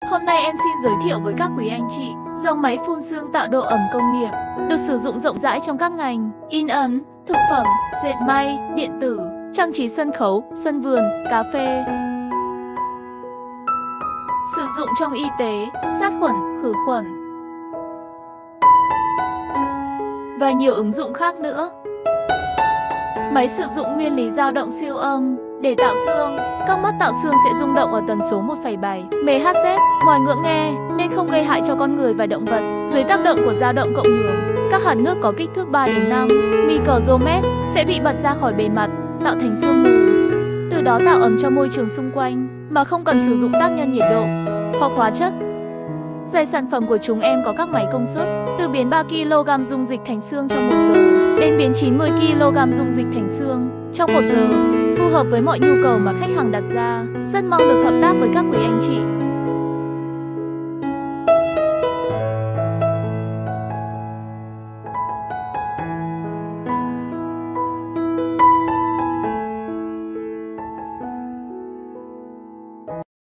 Hôm nay em xin giới thiệu với các quý anh chị dòng máy phun sương tạo độ ẩm công nghiệp, được sử dụng rộng rãi trong các ngành in ấn, thực phẩm, dệt may, điện tử, trang trí sân khấu, sân vườn, cà phê. Sử dụng trong y tế, sát khuẩn, khử khuẩn và nhiều ứng dụng khác nữa. Máy sử dụng nguyên lý dao động siêu âm để tạo sương. Các mắt tạo sương sẽ rung động ở tần số 1,7 MHz ngoài ngưỡng nghe nên không gây hại cho con người và động vật. Dưới tác động của dao động cộng hưởng, các hạt nước có kích thước 3 đến 5 micromet sẽ bị bật ra khỏi bề mặt, tạo thành sương mù. Từ đó tạo ẩm cho môi trường xung quanh mà không cần sử dụng tác nhân nhiệt độ hoặc hóa chất. Dày sản phẩm của chúng em có các máy công suất từ biến 3 kg dung dịch thành sương trong 1 giờ đến biến 90 kg dung dịch thành sương trong 1 giờ, phù hợp với mọi nhu cầu mà khách hàng đặt ra. Rất mong được hợp tác với các quý anh chị.